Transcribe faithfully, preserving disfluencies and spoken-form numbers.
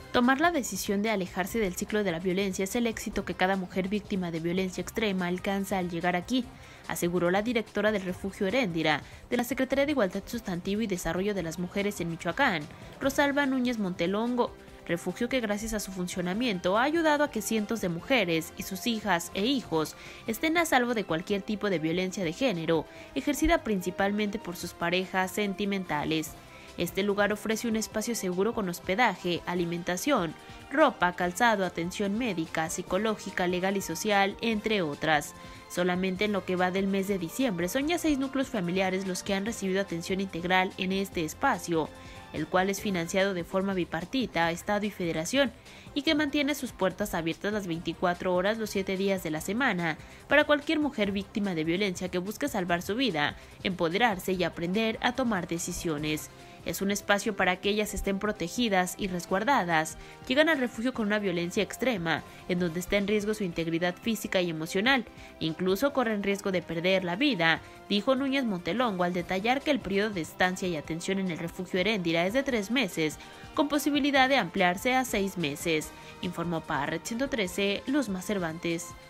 Tomar la decisión de alejarse del ciclo de la violencia es el éxito que cada mujer víctima de violencia extrema alcanza al llegar aquí, aseguró la directora del refugio Heréndira de la Secretaría de Igualdad Sustantiva y Desarrollo de las Mujeres en Michoacán, Rosalba Núñez Montelongo, refugio que gracias a su funcionamiento ha ayudado a que cientos de mujeres y sus hijas e hijos estén a salvo de cualquier tipo de violencia de género, ejercida principalmente por sus parejas sentimentales. Este lugar ofrece un espacio seguro con hospedaje, alimentación, ropa, calzado, atención médica, psicológica, legal y social, entre otras. Solamente en lo que va del mes de diciembre son ya seis núcleos familiares los que han recibido atención integral en este espacio, el cual es financiado de forma bipartita, Estado y Federación, y que mantiene sus puertas abiertas las veinticuatro horas los siete días de la semana para cualquier mujer víctima de violencia que busque salvar su vida, empoderarse y aprender a tomar decisiones. Es un espacio para que ellas estén protegidas y resguardadas. Llegan al refugio con una violencia extrema, en donde está en riesgo su integridad física y emocional. Incluso corren riesgo de perder la vida, dijo Núñez Montelongo al detallar que el periodo de estancia y atención en el refugio Heréndira es de tres meses, con posibilidad de ampliarse a seis meses. Informó para Red ciento trece, Luzma Cervantes.